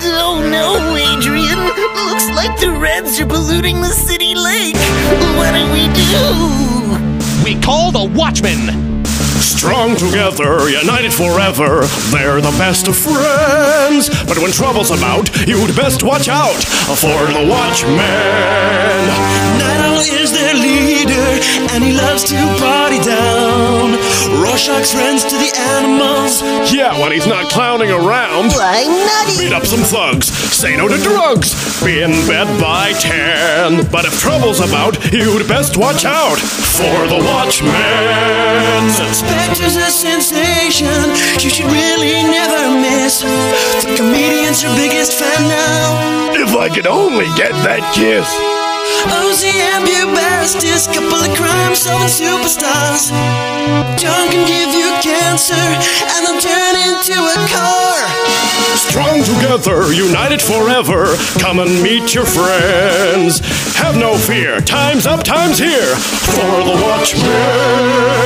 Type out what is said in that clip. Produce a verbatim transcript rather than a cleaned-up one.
Oh no, Adrian. Looks like the Reds are polluting the city lake. What do we do? We call the Watchmen. Strong together, united forever, they're the best of friends. But when trouble's about, you'd best watch out for the Watchmen. Night Owl is their leader, and he loves to party down. Rorschach's friends to the animals. Yeah, when he's not clowning around. Why, nutty. Beat up some thugs, say no to drugs, be in bed by ten. But if trouble's about, you'd best watch out for the Watchmen. Spectre's a sensation, you should really never miss. The comedian's your biggest fan now. If I could only get that kiss. Ozzy and Bubastis, couple of crime-solving superstars. John can give you cancer, and they'll turn into a car. Strong together, united forever, come and meet your friends. Have no fear, time's up, time's here for the Watchmen.